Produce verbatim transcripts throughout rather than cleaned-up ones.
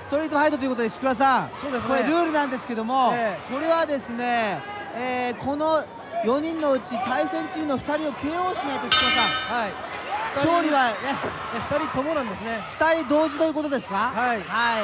ストリートファイトということで、石倉さん、 そうですね、 これルールなんですけども、 えこれはですね、えー、このよにんのうち対戦チームのふたりを ケーオー しないと、石倉さん、 はい、 勝利はね、 ふたりともなんですね。 ふたり同時ということですか。 はい、 はい、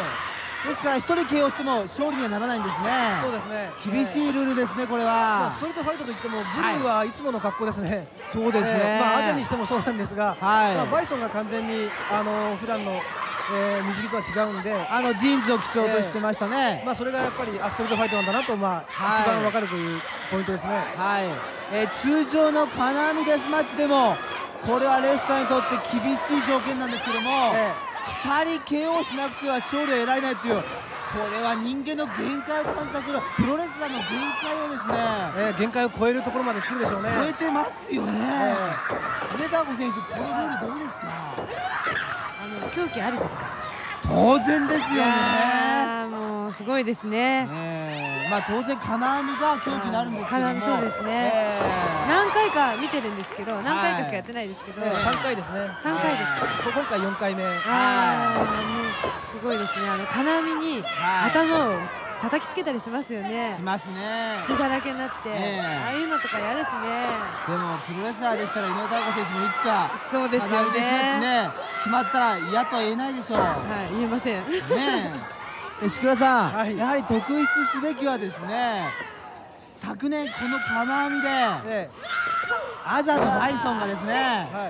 ですからひとり ケーオー しても勝利にはならないんですね。 そうですね、 厳しいルールですね、これは。 まあ、ストリートファイトといってもブルーはいつもの格好ですね。 そうですね、 えーまあ、アジアにしてもそうなんですが、 はい、 まあ、バイソンが完全にあの普段の、えー、水着とは違うんで、 あのジーンズを基調としてましたね。 えーまあ、それがやっぱりあストリートファイトなんだなと、まあはい、一番わかるというポイントですね。 はい、えー、通常の金網デスマッチでもこれはレスラーにとって厳しい条件なんですけども、えー、ふたり ケーオー しなくては勝利を得られないという、これは人間の限界を感じさせる、プロレスラーの限界をですね、 えー、限界を超えるところまで来るでしょうね。 超えてますよね。上田子選手、このルールどうですか。 あの狂気ありですか。 当然ですよね。 もうすごいですね。 ね、まあ当然金網が狂気になるんですけども、 金網そうですね、えー、何回か見てるんですけど、何回かしかやってないですけど、 はい、さんかいですね。 さんかいですか。 今回よんかいめ。 ああ、もうすごいですね。あの金網に頭を叩きつけたりしますよね。 しますね。 血だらけになって、えー、ああいうのとか嫌ですね。 でもプロレスラーでしたら井上太子選手もいつかそうですよね。 ね、決まったら嫌とは言えないでしょう。 はい、言えません。 ねえ、石倉さん、はい、やはり特筆すべきはですね、昨年この金網で、ええ、アジャとバイソンがですね、はい、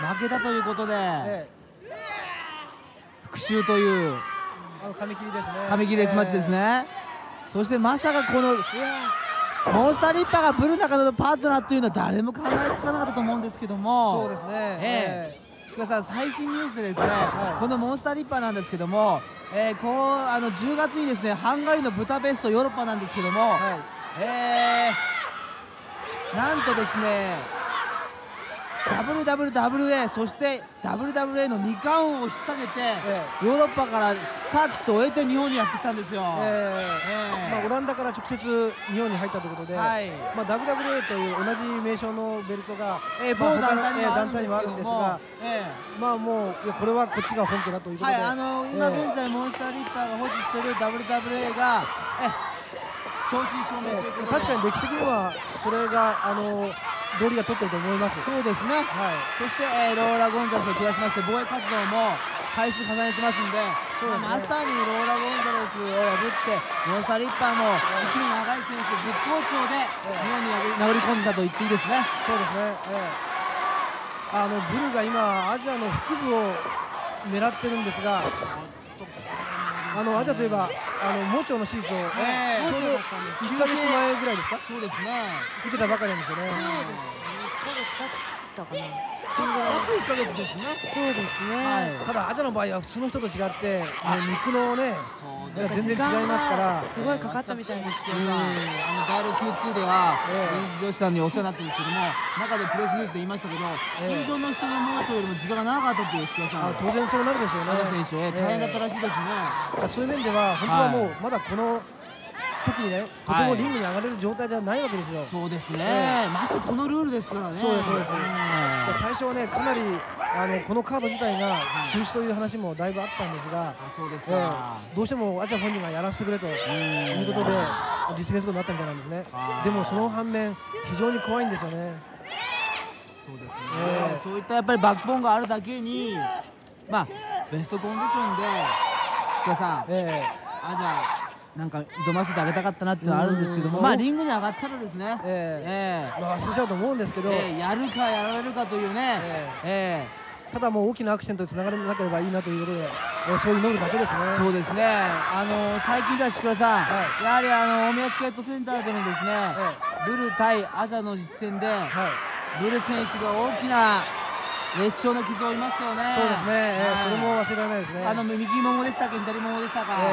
負けたということで、ええ、復讐という。 紙切りですね。 紙切りデスマッチですね。えー、そしてまさかこのモンスターリッパーがブルー中野のパートナーというのは誰も考えつかなかったと思うんですけども、 そうですね。 えー、石川さん、最新ニュースでですね、はい、このモンスターリッパーなんですけども、えー、こうあのじゅうがつにですね、ハンガリーのブダペストヨーロッパなんですけども、はい、えー、なんとですね、ダブリューダブリューダブリューエー そして ダブリューダブリューエー のに冠王を引っ提げて、ええ、ヨーロッパからサーキットを終えて日本にやってきたんですよ。 えーえーまあ、オランダから直接日本に入ったということで、はい、まあ、ダブリューダブリューエー という同じ名称のベルトが、 えー、某団体にもあるんですが、えー、まあもういやこれはこっちが本家だということで、はい、 あの今現在モンスターリッパーが保持している ダブリューダブリューエー がえ正真正銘ということで、 確かに歴史的にはそれがあの道理が取ってると思います。 そうですね、はい、そして、えー、ローラ・ゴンザレスを下しまして防衛活動も回数重ねてますんで、そうですね、まさにローラ・ゴンザレスを破ってモンスターリッパーも息の長い選手で絶好調で日本に殴り込んでたと言っていいですね。 そうですね、えー、あのブルが今アジアの腹部を狙ってるんですが、あのアジアといえばあの盲腸の手術を、えー、ちょうどいっかげつまえぐらいですか。 そうですね、 受けたばかりなんですよね。 そうです。いっかげつ経ったかな。 約いっかげつですね。 そうですね、 はい、ただアジャの場合は普通の人と違って、ね、肉のね全然違いますから、 すごいかかったみたいですけど、 あのダイロ キューツー では女子さんにお世話になってるんですけども、中でプレスニュースで言いましたけど、通常の人の盲腸よりも時間が長かったっていう石川さん、 当然そうなるでしょうね。 アジャ選手、大変だったらしいですね。 そういう面では本当はもうまだこの時にね、とてもリングに上がれる状態じゃないわけですよ。 そうですね、ましてこのルールですからね。 そうですそうです。最初はね、かなりあのこのカード自体が中止という話もだいぶあったんですが、 そうですか、 どうしてもアジャ本人がやらせてくれということで実現することになったみたいなんですね。でもその反面非常に怖いんですよね。 そうですね、そういったやっぱりバックボーンがあるだけに、まあベストコンディションで石川さん、アジャなんか挑ませてあげたかったなっていうのはあるんですけども、まあリングに上がったらですね、 ええまあ忘れちゃうと思うんですけど、 やるかやられるかというね、ええただもう大きなアクシデントにつながらなければいいなということで、えそう祈るだけですね。 そうですね、あの最近では石倉さん、やはりあの大宮スケートセンターでのですね、ブル対アジャの実戦で、ブル選手が大きな裂傷の傷を負いましたよね。 そうですね、それも忘れられないですね。 あの右ももでしたっけ、左ももでしたか。はい。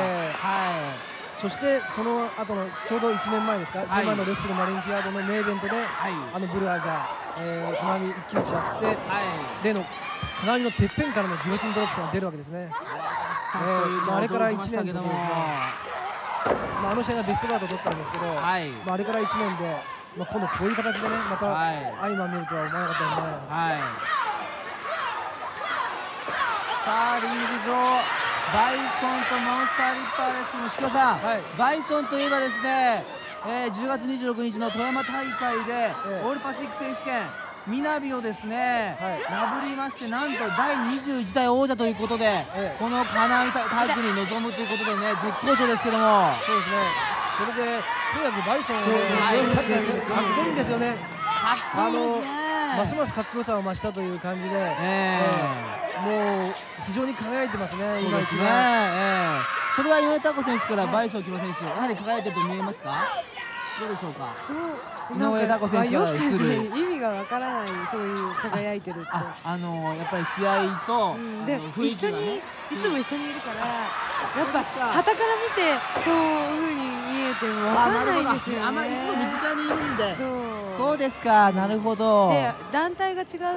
そしてその後のちょうどいちねんまえですか、いちねんまえのレッスルマリンピアードのメイベントで、あのブルアジャ、えー、金網一騎打ちやって、例の金網のてっぺんからのギロチンドロップが出るわけですね。あれからいちねんで、まあ、あの試合がベストバウトを取ったんですけど、まあ、あれからいちねんで、まあ、今度こういう形でね、また相まみるとは思わなかったですね。 さあリング上、 バイソンとモンスターリッパーですけども、鹿さん、はい、バイソンといえばですね、えー、じゅうがつにじゅうろくにちの富山大会で、えー、オールパシフィック選手権南をですね、はい、破りまして、なんとだいにじゅういちだい王者ということで、えー、この金網タッグに臨むということでね、絶好調ですけども。 そうですね。それでとにかくバイソンはね、かっこいいんですよね。 かっこいいですね。 ますますかっこよさを増したという感じで、えー、もう非常に輝いてますね。 今ですね。えー、それは井上拓子選手からバイソン木村選手、やはり輝いてると見えますか？どうでしょうか？井上拓子選手から映る意味がわからない、そういう輝いてるって。 あ、あのやっぱり試合と、うん、 で一緒にいつも一緒にいるから、やっぱ旗から見てそういう風に見えてもわかんないですよね。 あんまりいつも身近にいるんで。そうそうですか。なるほど。 で団体が違うから、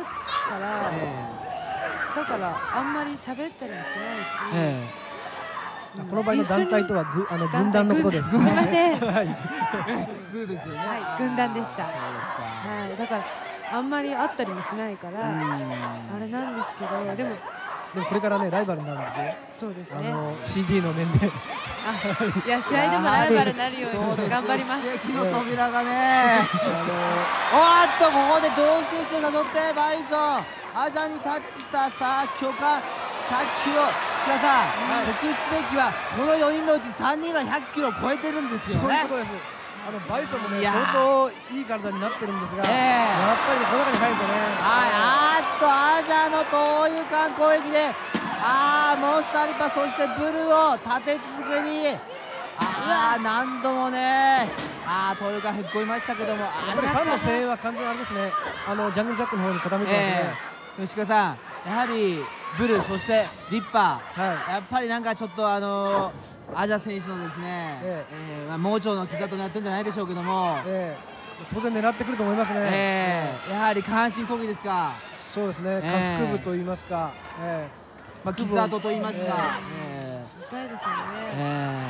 えー、だからあんまり喋ったりもしないし。えーこの場合の団体とはぐあの軍団のことです。 すみません。 はい。そうですよね。 はい、軍団でした。 そうですか。 はい、だからあんまり会ったりもしないからあれなんですけど、でもでもこれからねライバルになるんですよ。 そうですね。 あの シーディー の面で。 あ、いや試合でもライバルになるように頑張ります。 奇跡の扉がね。おっとここで同集中が取ってバイソンアジャにタッチした。さあ許可ひゃっキロ。鹿さん、特筆すべきはこのよにんのうちさんにんがひゃっキロを超えてるんですよね。 そういうことです。あのバイソンもね相当いい体になってるんですが、えー、やっぱり、ね、この中に入るとね、 はい、あーっとアジャの投入間攻撃で、あーモンスターリッパー、そしてブルーを立て続けに、あー何度もね、あー投入間へっこみましたけども、 あファンの声援は完全にあれですね、あのジャングルジャックの方に傾いてますね。 えー、鹿さん、やはりブルー、そしてリッパー、はい、やっぱりなんかちょっとあのー、アジャ選手のですね、えーえーまあ、盲腸の膝となってるんじゃないでしょうけども、えー、当然狙ってくると思いますね。 えー、やはり下半身攻撃ですか。 そうですね、下腹部といいますか、えーまあ、傷跡といいますか、えーえー、痛いですよね。え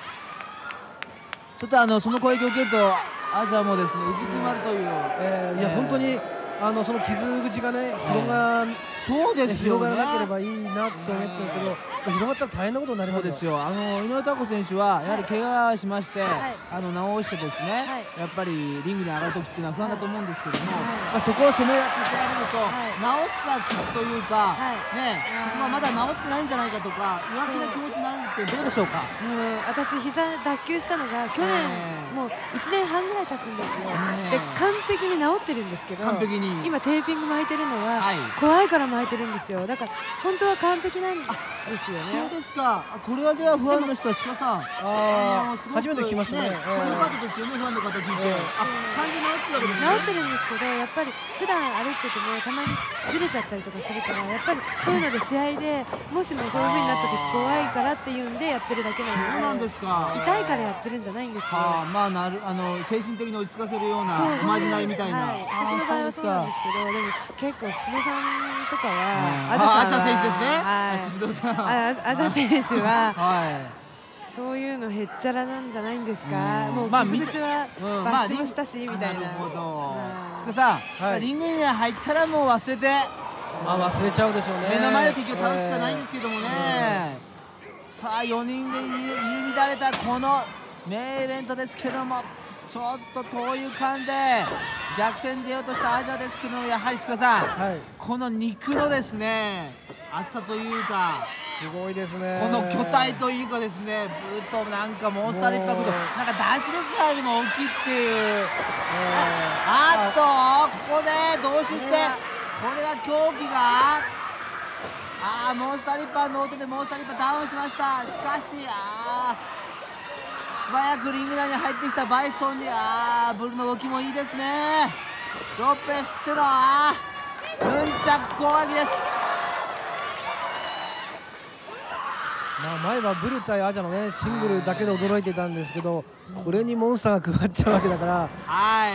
ー、ちょっとあのその攻撃を受けるとアジャもですねうずくまるという、 えー、いや本当にあのその傷口がね広が、 そうですよね、 広がらなければいいなと思ってるんですけど、広がったら大変なことになりますよ。 そうですよ。あの井上拓子選手はやはり怪我しまして、はい、あの治してですね、はい、やっぱりリングに上がる時っていうのは不安だと思うんですけども、はい、まあそこを攻められてられると、はい、治った傷というか、はい、ね、そこがまだ治ってないんじゃないかとか弱気な気持ちになるってどうでしょうか。 うん、私膝脱臼したのが去年、もういちねんはんぐらい経つんですよ。で完璧に治ってるんですけど、 完璧に今テーピング巻いてるのは、はい、怖いから巻いてるんですよ。だから本当は完璧なんですよね。 そうですか。これはではファンの人は鹿さん、ああ初めて聞きましたね。 そういう方ですよね、ファンの方聞いて。あ、完全に治ってるわけですね。 治ってるんですけど、やっぱり普段歩いててもたまにずれちゃったりとかするから、やっぱりそういうので試合でもしもそういう風になった時怖いからっていうんでやってるだけなので。 そうなんですか。 痛いからやってるんじゃないんですよ。 あ、まあなるあの精神的に落ち着かせるようなおまじないみたいな。 はい、私の場合はそうなんですけど、でも結構宍戸さんとかは、 アジャさん、アジャ選手ですね。はい、宍戸さん。 アジャ選手は、はい、そういうのへっちゃらなんじゃないんですか。もう傷口はバッシュもしたしみたいな。なるほど。 鹿さん、リングに入ったらもう忘れて。 まあ忘れちゃうでしょうね。 目の前で敵を倒すしかないんですけどもね。さあよにんで入り乱れたこの名イベントですけども、ちょっと遠い感で逆転出ようとしたアジャですけども、やはり鹿さん、はい、この肉のですね厚さというかすごいですね。 この巨体というかですね、ブルトなんかモンスターリッパーとなんか男子レスラーよりも大きいっていう、あっとここで同士してこれが狂気が、あーモンスターリッパーの音でモンスターリッパーダウンしました。しかしあー素早くリング内に入ってきたバイソンに、あーブルの動きもいいですね。ロッペ振ってのあーヌンチャク攻撃です。 まあ前はブル対アジャのねシングルだけで驚いてたんですけど、これにモンスターが加わっちゃうわけだから、はい、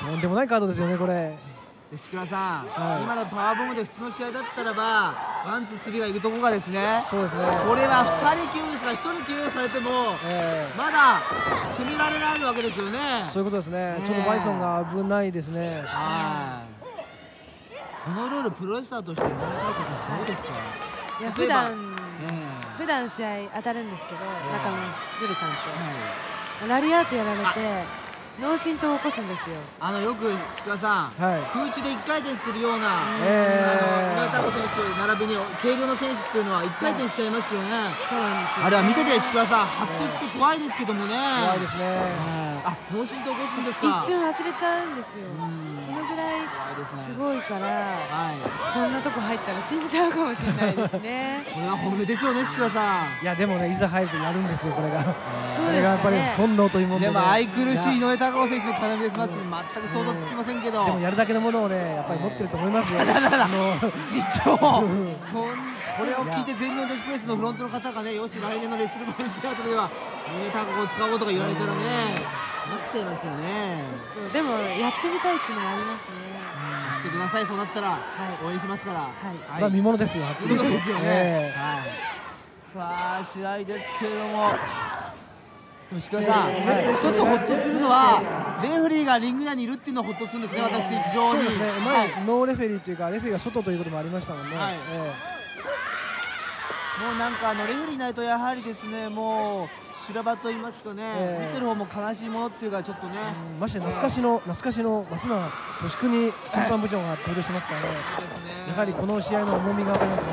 とんでもないカードですよねこれ。 石倉さん、はい、今のパワーボムで普通の試合だったらばワンツースリーがいくところがですね、 そうですね、 これはふたり ケーオー ですからひとり ケーオー されても、えー、まだ攻められないわけですよね。 そういうことですね。ちょっとバイソンが危ないですね。 はい、このルールプロレスラーとして井上拓子選手どうですか。 いや普段普段試合当たるんですけど、中野ルルさんとラリアートやられて脳震盪を起こすんですよ。 あのよく福田さん、はい、空中で一回転するような、 えー、井上拓選手と並びに軽量の選手っていうのは一回転しちゃいますよね。はい、 そうなんですよ、ね、 あれは見てて福田さん、ハッとして怖いですけどもね。 怖いですね。 あ、脳震盪起こすんですか。 一瞬忘れちゃうんですよ。そのぐらいすごいから、はい、こんなとこ入ったら死んじゃうかもしれないですね。 これは本音でしょうね、福田さん。 いやでもね、いざ入るとやるんですよ、これが。 そうですかね。 これがやっぱり本能というもので、ね、 でも愛くるしい井上貴子選手のカナミデスマッチに全く想像つきませんけど、 でもやるだけのものをね、やっぱり持ってると思いますよ。あの実長それを聞いて全日本女子プレスのフロントの方がね、よし来年のレスルマンテアートでは井上貴子を使おうとか言われたらね、なっちゃいますよね。 ちょっとでもやってみたいっていうのもありますね。 来てください、そうなったら応援しますから。 はい、見ものですよ。 見ものですよね。さあ試合ですけれども、石川さん、一つホッとするのはレフェリーがリング内にいるっていうのはホッとするんですね。私非常に。 そうですね。前ノーレフェリーというかレフェリーが外ということもありましたもんね。 もうなんかあのレフェリーないとやはりですね、もう修羅場と言いますかね、えー、見てる方も悲しいものっていうかちょっとね、 まして懐かしの懐かしの増永俊邦審判部長が登場してますからね。やはりこの試合の重みが分かりますね。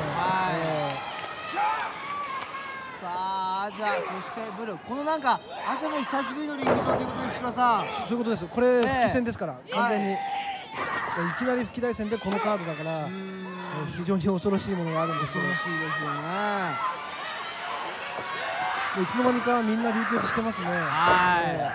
さあじゃあそしてブルこのなんか朝も久しぶりのリング上ということで石倉さん。 そういうことです。これ復帰戦ですから、完全にいきなり復帰大戦でこのカードだから非常に恐ろしいものがあるんですよ。 恐ろしいですよね。 いつの間にかみんな流血してますね。はい。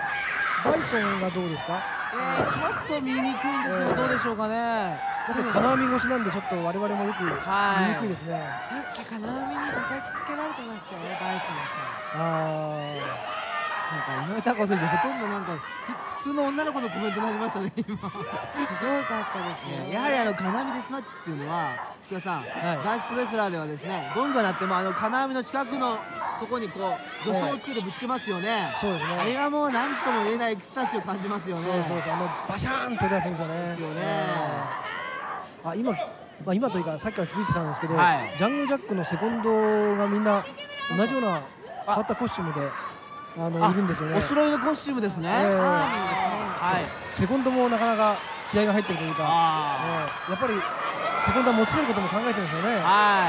バイソンがどうですか。 えー、ちょっと見にくいんですけど、どうでしょうかね。 だって金網越しなんでちょっと我々もよく見にくいですね。 さっき金網に叩きつけられてましたよね、バイソンさん。 ああ。なんか井上貴子選手ほとんどなんか普通の女の子のコメントになりましたね今。 すごかったですよ、ね。 やはりあの金網デスマッチっていうのは石倉さん、はい、男子プロレスラーではですね、ゴングが鳴ってもあの金網の近くのとこにこう助走をつけてぶつけますよね。 そうですね。 あれがもう何とも言えないエクスタシーを感じますよね。 そうそうそう、あのバシャーンと出すんですよね。 ですよね。 あ今、まあ、今というかさっきから気づいてたんですけど、はい、ジャングルジャックのセコンドがみんな同じような変わったコスチュームであのいるんですよね。 お揃いのコスチュームですね。えー、 はい。セコンドもなかなか気合が入ってるというか、えー、やっぱりセコンドは持ち出ることも考えてるんですよね。 はい。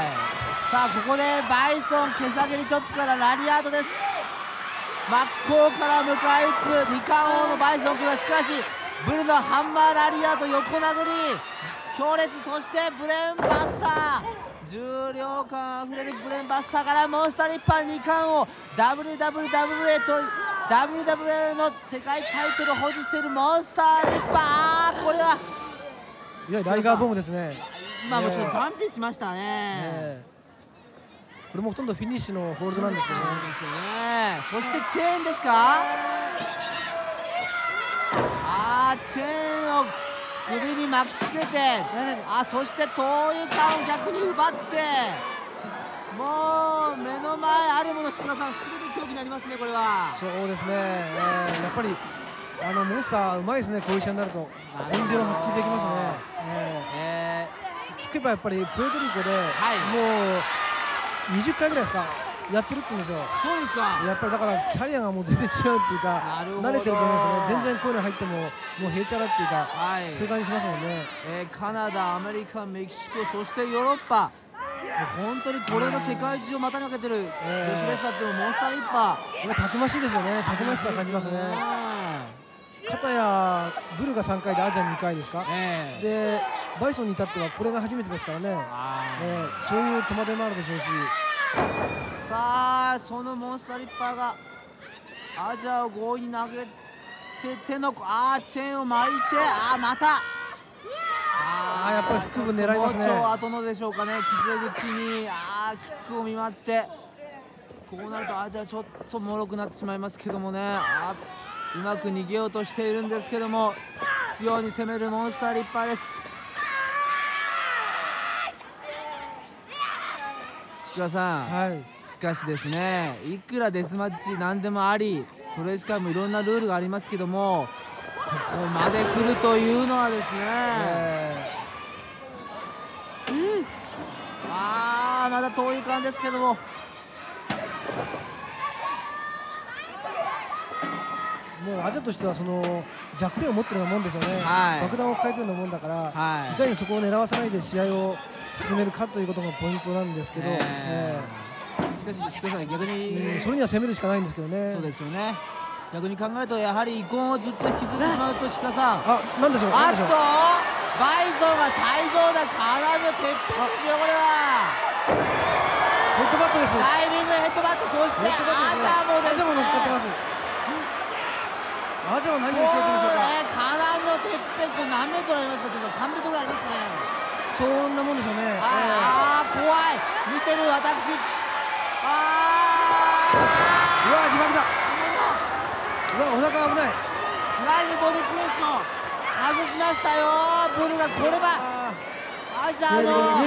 さあここでバイソン毛下げりチョップからラリアートです。真っ向から迎え撃つ二冠王のバイソンからしかしブルのハンマーラリアート横殴り強烈、そしてブレーンバスター重量感あふれるブレーンバスターからモンスターリッパー二冠王 ダブリューダブリューダブリューエー と ダブリューダブリューエー の世界タイトルを保持しているモンスターリッパー。あーこれはいやライガーボムですね。 今もちょっとジャンピしましたね。 これもほとんどフィニッシュのホールドなんですよね。 そうですよね。そしてチェーンですか。あーチェーンを首に巻きつけて、あそして灯油缶を逆に奪って、もう目の前あるもの石倉さんすべて競技になりますねこれは。 そうですね、えー、やっぱりあのモンスターうまいですね。こういう試合になると本領発揮できますね。えー、聞けばやっぱりプエルトリコで、はい、もうにじゅっかいぐらいですかやってるって言うんですよ。 そうですか。 やっぱりだからキャリアがもう全然違うっていうか慣れてると思いますね。全然こういうの入ってももうへいちゃらっていうか、はい、そういう感じしますもんね。 えー、カナダ、アメリカ、メキシコ、そしてヨーロッパ、もう本当にこれの世界中を股にかけてる女子レスラーっていうのもモンスターリッパー、 たくましいですよね。たくましさ感じますね。片やブルがさんかいでアジアにかいですか、えー、でバイソンに至ってはこれが初めてですからね、えー、そういう戸惑いもあるでしょうし、 さあそのモンスターリッパーがアジアを強引に投げ捨ててのあーチェーンを巻いて、あーまたあーやっぱり腹部狙いますね。 もう後のでしょうかね。傷口にあーキックを見舞って、こうなるとアジアちょっと脆くなってしまいますけどもね。あうまく逃げようとしているんですけども、執拗に攻めるモンスターリッパーです。石倉さん、はい、しかしですね、いくらデスマッチ何でもありプロレス界もいろんなルールがありますけども、ここまで来るというのはですね、えー、うん、あーまだ遠い感じですけども。 もうアジャとしてはその弱点を持ってるようなもんですよね、 はい、 爆弾を抱えてるようなもんだから、 はい、 いかにそこを狙わさないで試合を進めるかということがポイントなんですけど、 えー、しかし、しかし逆に、 うん、それには攻めるしかないんですけどね。 そうですよね。逆に考えるとやはり遺恨をずっと引きずってしまうと鹿さん、 あ、なんでしょう。 あっとバイソンが最上段かなりのてっぺんですよこれは。 ヘッドバットです。 タイミングヘッドバット、そしてアジャもですね。 アジャも乗っかってます。アジャは何をしようというでしょうか。 かなりのてっぺん、これ何メートルありますか。さんメートルぐらいありますね。 そんなもんでしょうね。 ああ、怖い。見てる私。ああ。うわ、自爆だ。うわ、お腹危ない。 フライングボディプレスを外しましたよ。ブルがこれはアジャの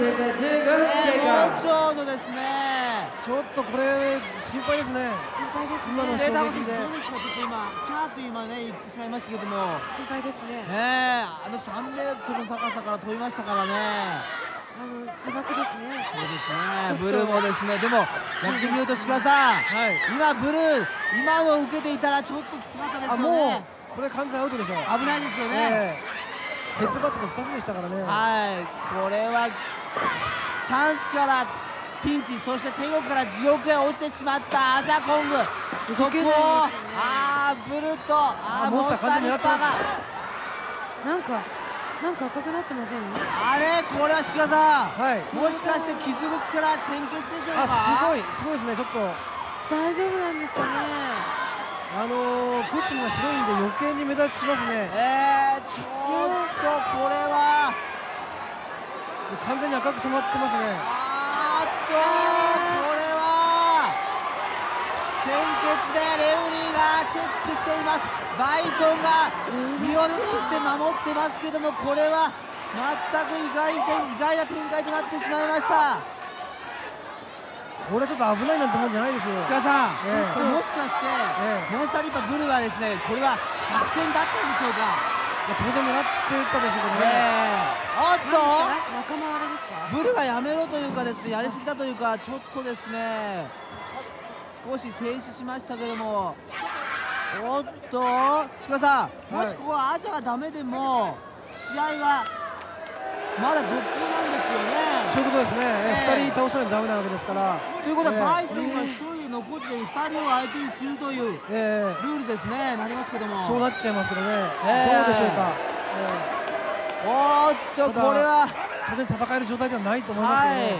盲腸のですね。 ちょっとこれ心配ですね。 心配ですね。 今の衝撃で。 どうですか。ちょっと今キャーと今ね言ってしまいましたけども。 心配ですね。 ねえ、あのさんメートルの高さから飛びましたからね。 あの自爆ですね。 そうですね。ブルーもですね。でも逆に言うと鹿さん、はい、今ブルー今の受けていたらちょっときつかったですよね。 もうこれ完全アウトでしょう。 危ないですよね。 えーヘッドバットでふたつでしたからね。 はい、これはチャンスからピンチ、そして天国から地獄へ落ちてしまったアジャコング。そこをあーブルとあーモンスターリッパーがなんかなんか赤くなってません？ あれこれは鹿さん、 はい、 もしかして傷口から鮮血でしょうか。 あ、すごいすごいですね。ちょっと大丈夫なんですかね。 あのー、クッションが白いんで余計に目立ちますね。 えー、ちょっとこれは完全に赤く染まってますね。 あーっとこれは鮮血でレフリーがチェックしています。バイソンが身を挺して守ってますけども、これは全く意外で意外な展開となってしまいました。 これちょっと危ないなんてもんじゃないですよ。 鹿さん、 ええ、 これもしかして、ええ、モンスターリッパーブルーはですね、これは作戦だったんでしょうか。 当然狙ってたでしょうけどね。 えー、おっと仲間割れですか。 ブルーがやめろというかですね、やりすぎたというか、ちょっとですね少し静止しましたけども、おっと鹿さん、もしここはアジャがダメでも試合はまだ続行なんですよね。 そういうことですね。えー、ふたり倒さないとダメなわけですから。 ということはバイソンがひとりで残ってふたりを相手にするというルールですね、なりますけども。 そうなっちゃいますけどね。 えー、 どうでしょうか。 えー、おーっとこれは当然戦える状態ではないと思いますけどね。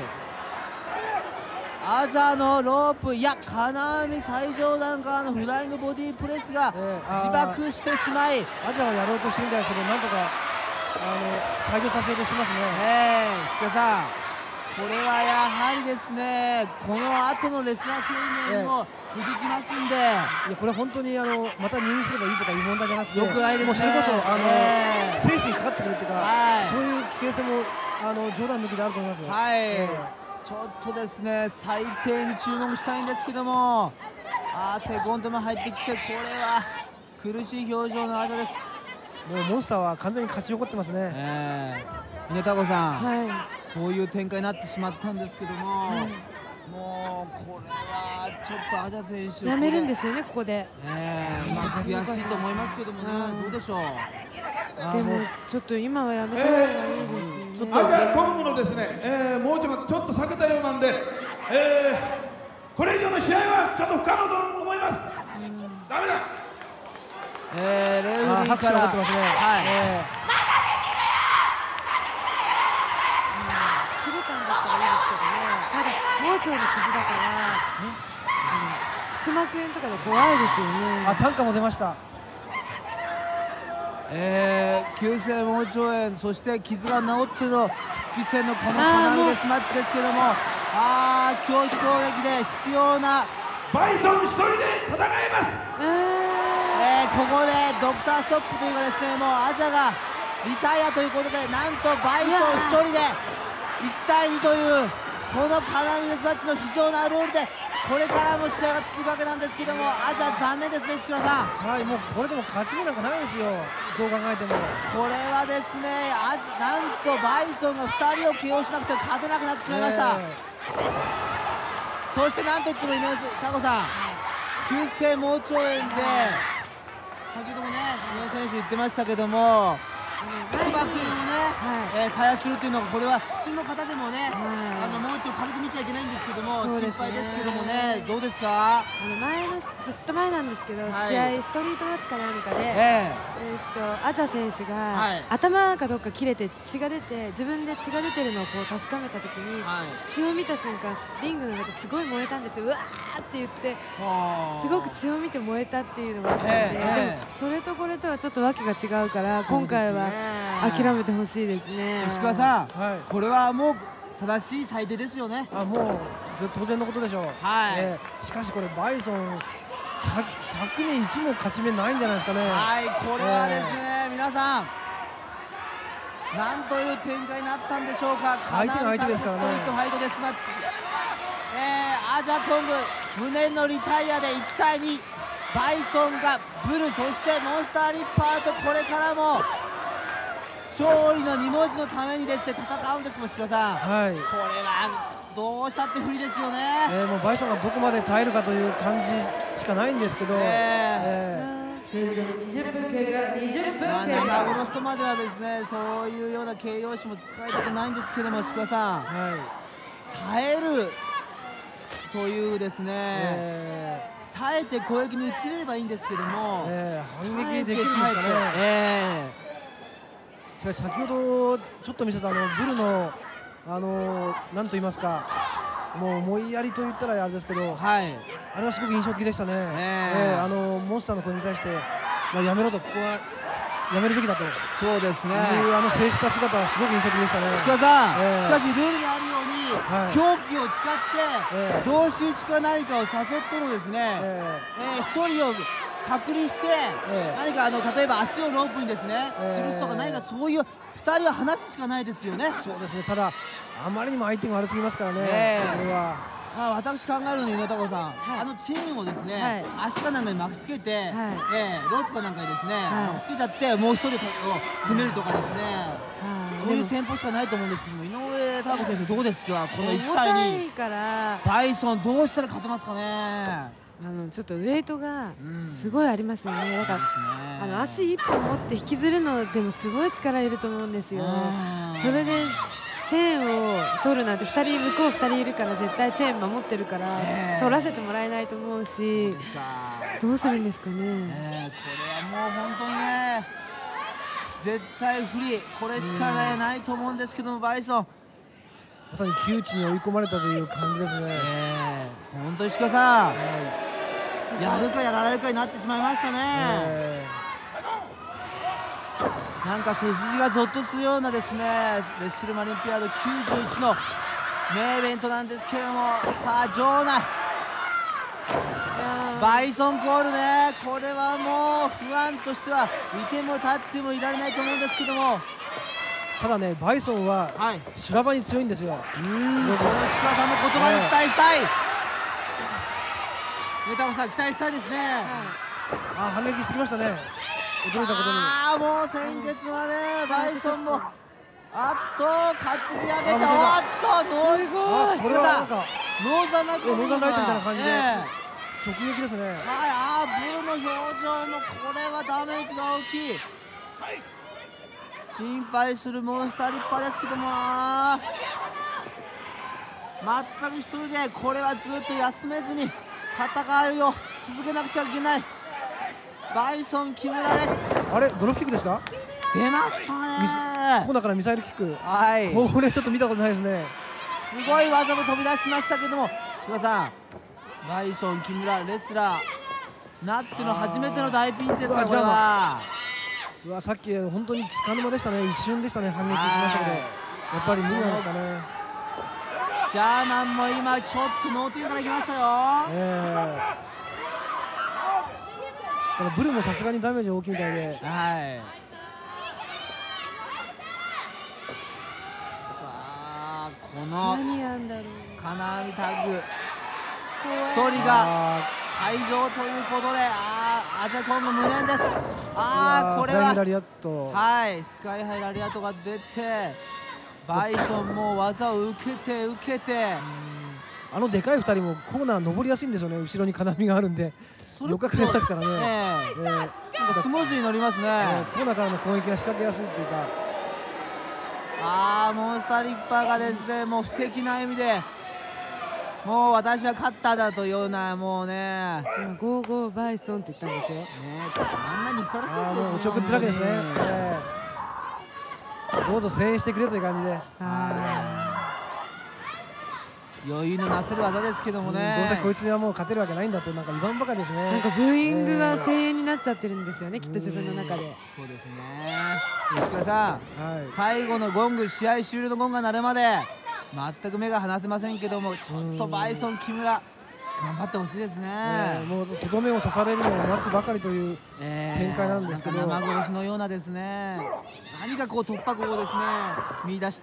はい、アジャのロープ、いや金網最上段からのフライングボディプレスが自爆してしまい、 アジャはやろうとしてるんですけど、なんとかあの退場させようとしてますね。 えー、鹿さん、これはやはりですね、この後のレスラー生命にも出てきますんで、 いやこれ本当にあのまた入院すればいいとかいう問題じゃなくて、 よくないですね。 もうそれこそあの、えー、生死にかかってくるっていうか、 はい、 そういう危険性もあの冗談抜きであると思いますよ。 はい、 えー、 ちょっとですね最低に注目したいんですけども、あーセコンドも入ってきて、これは苦しい表情のアジャです。 もうモンスターは完全に勝ち残ってますね。 えー、稲田子さん、 はい、 こういう展開になってしまったんですけども、はい、もうこれはちょっとアジャ選手やめるんですよね、ここで。 えー、まあ悔しいと思いますけどもね、どうでしょう。 でもちょっと今はやめた方がいいですよね。 アジャコングのですね、えー、もうちょっとちょっと避けたようなんで、えー、これ以上の試合はちょっと不可能と思います。ダメだ。 えー、レフリーから、はい、えー切れたんだったらいいですけどね。ただ盲腸の傷だから腹膜炎とかで怖いですよね。 あ、単価も出ました。 えー、急性盲腸炎、そして傷が治っての復帰戦のこの金網デスマッチですけども、あー強気攻撃で必要なバイソン一人で戦います。 えー、ここでドクターストップというかですね、もうアジャがリタイアということで、なんとバイソンひとりでいちたいにというこの金網デスマッチの非常なルールで、これからも試合が続くわけなんですけども、アジャ残念ですね、石倉さん。 はい、もうこれでも勝ち目なんかないですよ、どう考えても。 これはですね、アジなんとバイソンがふたりを ケーオー しなくて勝てなくなってしまいました。 えー、 そしてなんといっても井上タコさん、急性盲腸炎で先ほどもね井上選手言ってましたけども、腹膜をね、えー、再発するというのが、これは普通の方でもね、あの盲腸を軽く見ちゃいけないんですけども、心配ですけどもね、どうですか？ あの前のずっと前なんですけど、試合ストリートマッチか何かで、 えっとアジャ選手が頭かどっか切れて血が出て、自分で血が出てるのをこう確かめたときに、血を見た瞬間リングの中ですごい燃えたんですよ。うわーって言ってすごく血を見て燃えたっていうのがあったので、でもそれとこれとはちょっとわけが違うから、今回は諦めてほしいですね。 石川さん、はい、これはもう正しい裁定ですよね。 あ、もう当然のことでしょう。 はい、 えー、しかしこれバイソン ひゃくにんいちも勝ち目ないんじゃないですかね。 はい、これはですね、えー、皆さんなんという展開になったんでしょうか。 相手の相手ですからね。 ストリートファイトデスマッチ、えー、アジャコング無念のリタイアでいちたいに、バイソンがブル、そしてモンスターリッパーとこれからも勝利のに文字のためにですね戦うんですもん、志田さん。はい、これはどうしたって不利ですよね。 えー、もうバイソンがどこまで耐えるかという感じしかないんですけど、えー、 まあ生殺しとまではですね、そういうような形容詞も使いたくないんですけども、志田さん、はい、耐えるというですね、えー、耐えて攻撃に移れればいいんですけども、 えー、反撃できるんですかね。えー先ほどちょっと見せたあのブルのあのなんと言いますか、もう思いやりと言ったらあれですけど、はい、あれはすごく印象的でしたね。えー、あのモンスターの声に対して、まあ、やめろと、ここはやめるべきだと、 そうですね、 いうあの制した姿はすごく印象的でしたね。 石川さん、えー、しかしルールにあるように、はい、狂気を使って同士打ちか何かを誘ってもですね、えーえー、ひとりを隔離して、えー、何かあの例えば足をロープにですね、えー、吊るすとか、何かそういうふたりは離すしかないですよね。 そうですね、ただあまりにも相手が悪すぎますからね、えー、これは。 まあ、私考えるに井上太郎さん、はい、あのチェーンをですね、はい、足かなんかに巻きつけて、はい、えー、ロープかなんかにですね、はい、巻きつけちゃってもう一人を攻めるとかですね、そういう戦法しかないと思うんですけども、井上太郎選手どうですか、このいちたいにバイソンどうしたら勝てますかね。 あのちょっとウエイトがすごいありますよね、うん、だから、ね、あの足いっぽん持って引きずるのでもすごい力いると思うんですよ。それでチェーンを取るなんてふたり向こうふたりいるから絶対チェーン守ってるから、えー、取らせてもらえないと思うし、どうするんですかね、 えー、これはもう本当にね絶対不利、これしか、ね、ないと思うんですけども、バイソンまさに窮地に追い込まれたという感じですね。 えー、本当に石川さん、はい、やるかやられるかになってしまいましたね。えー、なんか背筋がゾッとするようなですねレッスルマリンピアードきゅうじゅういちの名イベントなんですけれども、さあ場内バイソンコールね、これはもうファンとしてはいても立ってもいられないと思うんですけども、 ただね、バイソンは修羅場に強いんですよ。 うん、この石川さんの言葉に期待したい。上田さん期待したいですね。はい、 あ、反撃してきましたね。驚いたことに。 ああ、もう先月はね、バイソンもあっと担ぎ上げて、おっとノー、 これはなんかノーザンライトみたいな感じで直撃ですね。はい、 あー、ブルの表情もこれはダメージが大きい。心配するモンスターリッパーですけども、全く一人でこれはずっと休めずに戦いを続けなくちゃいけないバイソン木村です。 あれ、ドロップキックですか？ 出ましたね。 コーナーからミサイルキック、 はい、 これちょっと見たことないですね。 すごい技も飛び出しましたけども、柴さん、バイソン木村レスラーなっての初めての大ピンチですから、これは。 うわ、さっき本当につかの間でしたね、一瞬でしたね、反撃しましたけど、やっぱり無理なんですかね。 ジャーマンも今ちょっと脳天からいきましたよ。えー、このブルもさすがにダメージ大きいみたいで、はい、さあこの何やんだろう、 金網タッグひとりが退場ということで、あーアジャコンの無念です。あーこれははいスカイハイラリアットが出て、バイソンも技を受けて受けてあのでかいふたりもコーナー登りやすいんですよね。後ろに金網があるんでよかかりますからね。 えー、なんかスムーズに乗りますね。 えー、コーナーからの攻撃が仕掛けやすいっていうか。 ああ、モンスターリッパーがですね、もう不敵な意味でもう私は勝っただというような、もうね、 ゴーゴーバイソンって言ったんですよ。ね、 あんなに来たらそうですね。 あ、もうおちょくってるわけですね。えー、どうぞ声援してくれという感じで。 余裕のなせる技ですけどもね、 うん、どうせこいつにはもう勝てるわけないんだとなんか言わんばかりですね。 なんかブーイングが声援になっちゃってるんですよね、きっと自分の中で。 そうですね。吉倉さん、はい、最後のゴング、試合終了のゴングが鳴るまで全く目が離せませんけども、ちょっとバイソン木村頑張ってほしいですね。 ね、もうとどめを刺されるのを待つばかりという展開なんですけど、えー、 生殺しのようなですね、何かこう突破口をですね見出して。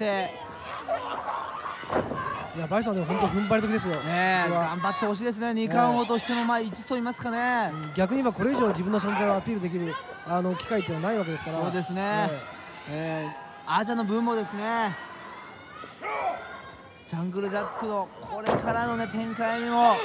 いや、バイソンで本当踏ん張り時ですよ。 ね、頑張ってほしいですね。に冠王としてもまあいちと言いますかね。 逆に言えばこれ以上自分の存在をアピールできるあの機会っていうのはないわけですから。 そうですね。えー、アジャの分もですね。ジャングルジャックのこれからのね展開にも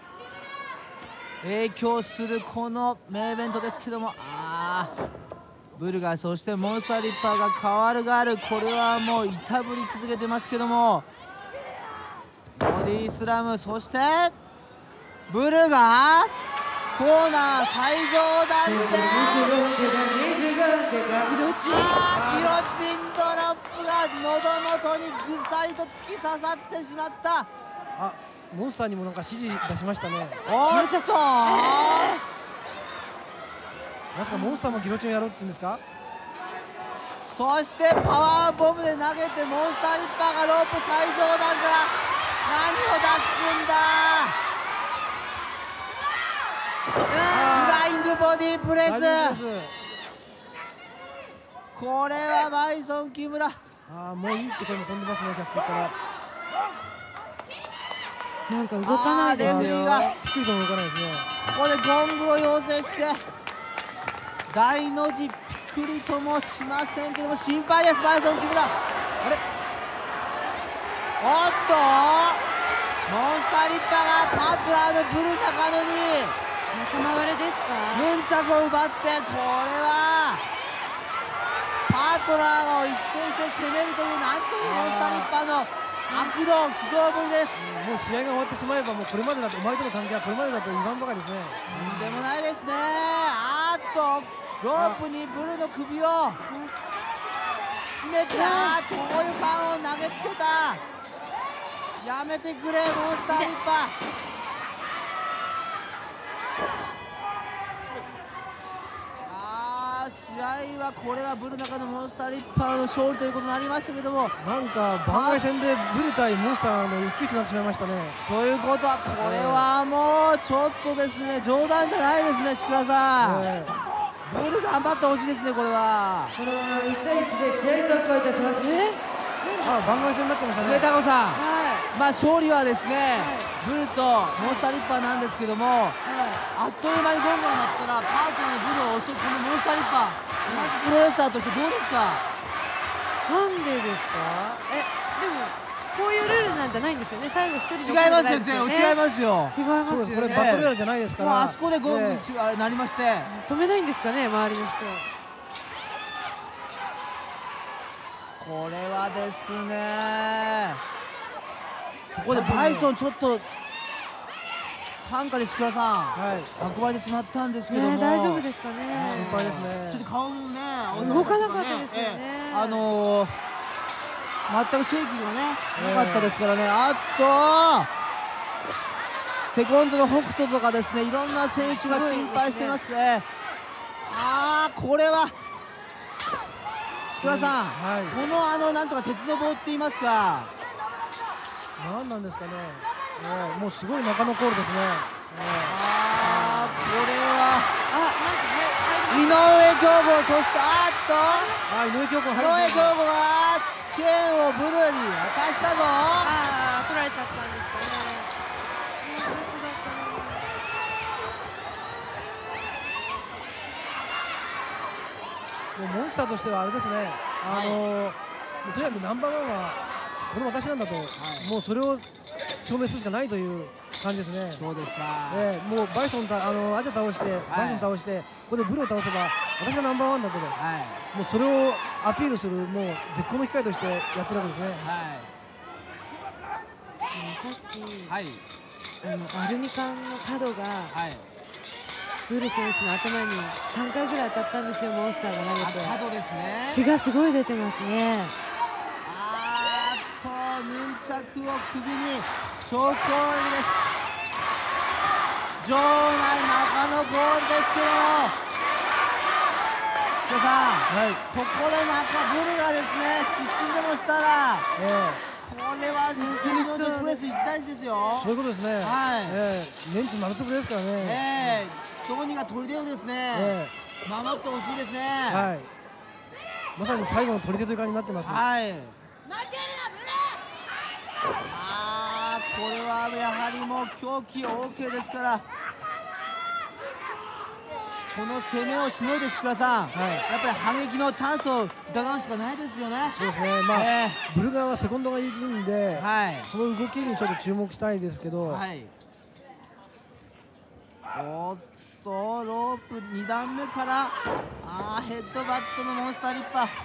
影響するこのメインイベントですけども、ああ、ブルガー、そしてモンスターリッパーが変わるがある。これはもういたぶり続けてますけども。ボディスラム、そしてブルがコーナー最上段でギロチン、 ギロチンドロップが喉元にぐさりと突き刺さってしまった。 あ、モンスターにもなんか指示出しましたね。 おっと、 まさかモンスターもギロチンをやろうって言うんですか。 そしてパワーボムで投げてモンスターリッパーがロープ最上段から何を出すんだ。フライングボディプレス。これはバイソン木村。 ああ、もういいって声も飛んでますね、客席から。 なんか動かないですよ。 ピクリとも動かないですね。 ここでゴングを要請して大の字ピクリともしませんけども心配です。バイソン木村、あれ、おっとモンスターリッパーがパートナーのブル中野に仲間割れですか。 ヌンチャクを奪って、これはパートナーを一転して攻めるという、なんというモンスターリッパーの悪道機動ぶりです。 もう試合が終わってしまえばもうこれまでだと、お前との関係はこれまでだと言わんばかりですね。 とんでもないですね。あーっとロープにブルの首を絞めて、あーっとこういう感を投げつけた。やめてくれモンスターリッパー。あー、試合はこれはブル中のモンスターリッパーの勝利ということになりましたけども、 なんか番外戦でブル対モンスターの一騎打ちになってしまいましたね。 ということはこれはもうちょっとですね、冗談じゃないですね、志倉さん、えー、ブル頑張ってほしいですね。これはこのままいちたいいちで試合突破いたします。えあ、番外戦になっちゃいましたね。 上田子さん、はい、まあ勝利はですね、はい、ブルとモンスターリッパーなんですけども、はい、あっという間にゴングが鳴ったらパートナーのブルを襲うこのモンスターリッパー、同じプロレスラーとしてどうですか。 なんでですか。え、でもこういうルールなんじゃないんですよね。最後一人違いますよ、違いますよ。 違いますよね。 これバトルやるじゃないですから。 もうあそこでゴングし、ね、なりまして、 止めないんですかね、周りの人。 これはですね、ここでバイソンちょっと担架で志倉さん、はい、運ばれてしまったんですけども、ね、 大丈夫ですかね。 心配ですね。 ちょっと顔もね、 動かなかったですよね。 えー、あのー、全く制御がね、なかったですからね。えー、あっとセコンドの北斗とかですね、いろんな選手が心配してますね。ああ、これは志倉さん、はい、このあのなんとか鉄の棒って言いますか、 何なんですかね、えー、もうすごい中野コールですね。えー、 ああ、これはあ、なんか井上京吾、そしてあっとあ、井上京吾が井上京吾がチェーンをブルーに渡したぞ。 ああ、取られちゃったんですかね。ちょっとだったな。 もうモンスターとしてはあれですね、あのー、はい、とにかくナンバーワンはこの私なんだと、はい、もうそれを証明するしかないという感じですね。 そうですか、 えー、もうバイソンたあのアジャ倒して、バイソン倒して、ここでブルを倒せば私がナンバーワンだと、はい、もうそれをアピールするもう絶好の機会としてやってるわけですね。 はい、さっき、はい、あのアルミ缶の角が、はい、ブル選手の頭にさんかいぐらい当たったんですよ、モンスターが投げて。 角ですね。 血がすごい出てますね。 あーっとヌンチャクを首に長攻撃です。場内中のゴールですけども、福田さん、はい、ここで中ブルがですね失神でもしたら、えー、これは国の女子プレス一大事ですよ。 そういうことですね。はい、えー、メンツ丸つぶれですからね。 えー、どうにか砦をですね、えー、守ってほしいですね。はい、 まさに最後の砦という感じになってます。はい。 あー、これはやはりもう狂気 OK ですから、この攻めをしのいで志倉さん、はい、やっぱり反撃のチャンスを疑うしかないですよね。 そうですね、まあ、えー、ブルガーはセコンドがいるんで、はい、その動きにちょっと注目したいですけど、はい、 おっとロープに段目からあーヘッドバットのモンスターリッパー。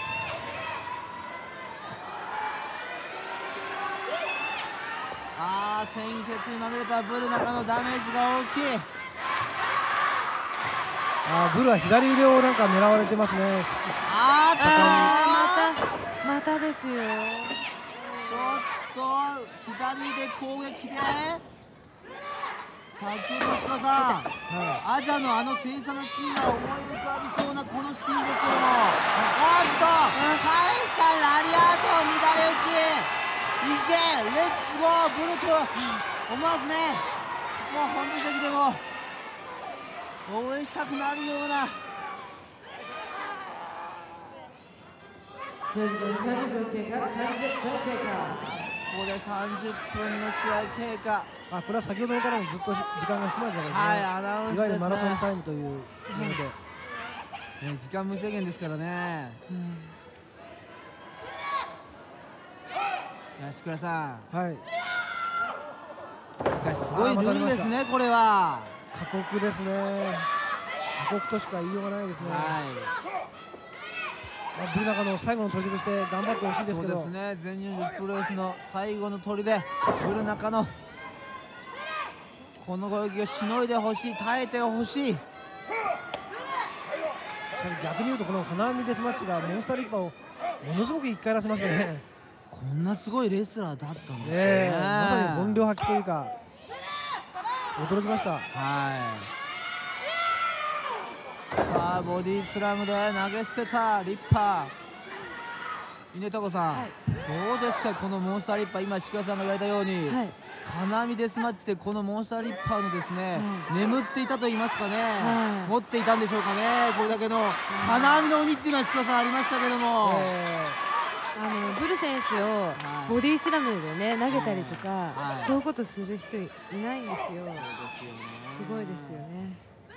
あー、鮮血にまみれたブル中のダメージが大きい。 あー、ブルは左腕をなんか狙われてますね。 あーあー、またまたですよ。 ちょっと左で攻撃で先ほど志倉さん、はい、アジャのあの精査のシーンが思い浮かびそうなこのシーンですけども、おっと返したラリアート乱れ打ちいけレッツゴーブルと思わずね、もう本部席でも応援したくなるような。ここでさんじゅっぷんの試合経過。 あ、これは先ほどからもずっと時間が含まれてますね。はい、アナウンスですね。いわゆるマラソンタイムというもので、 ね、時間無制限ですからね。うん、志倉さん、はい、しかしすごいルールですね、これは。 過酷ですね。過酷としか言いようがないですね。はい、ブル中の最後の砦として頑張ってほしいですけど。 そうですね、全日本女子プロレスの最後の砦、ブル中のこの攻撃をしのいでほしい、耐えてほしい。 逆に言うとこの金網デスマッチがモンスターリッパーをものすごく一回らせましたね。 こんなすごいレスラーだったんですね。 えー、まさに本領発揮というか驚きました。はい、 さあボディスラムで投げ捨てたリッパー。稲田さん、はい、どうですかこのモンスターリッパー。今志倉さんが言われたように、はい、金網デスマッチでこのモンスターリッパーのですね、はい、眠っていたと言いますかね、はい、持っていたんでしょうかね。これだけの金網の鬼っていうのは志倉さんありましたけども、えーあのブル選手をボディスラムでね投げたりとか、はい、そういうことする人いないんですよ。すごいですよね。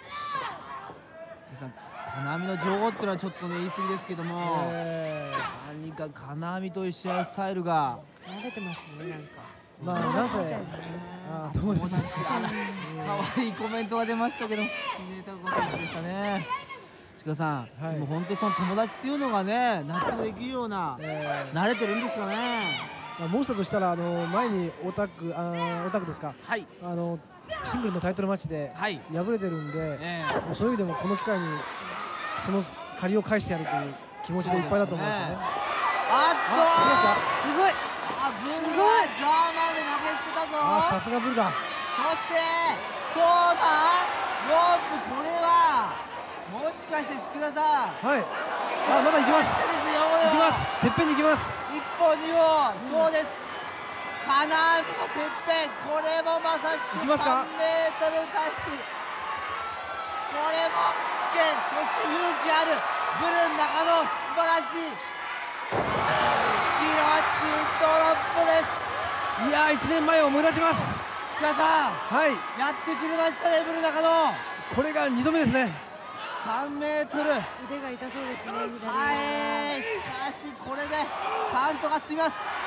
金網の女王っていうのはちょっとね言い過ぎですけども、えー、何か金網という試合スタイルが慣れてますね。なんかまあなぜ友達可愛いコメントが出ましたけど、稲田選手でしたね。志倉さん、はい、もう本当にその友達っていうのがね納得できるような、えー、慣れてるんですかね。 まあ、モンスターとしたらあの前にオタクあオタクですか、はい、あのシングルのタイトルマッチで敗れてるんで、えー、もうそういう意味でもこの機会にその借りを返してやるという気持ちでいっぱいだと思うんですよね。 あっとすごい、あブルがジャーマンで投げ捨てたぞ。 あさすがブルだ。 そしてそうだロープ、これはもしかして志倉さん、 はい、あまだ行きます。行きます。てっぺんに行きます。 一歩二歩、そうです。金網のてっぺん、これもまさしくさんメートルタイプ。これも危険、そして勇気あるブルの中の素晴らしいギロチンドロップです。 いやーいちねんまえを思い出します。 志倉さん、はい、やってくれましたねブルの中の。 これがにどめですね。 さんメートル、 腕が痛そうですね。 はい、しかしこれでカウントが進みます。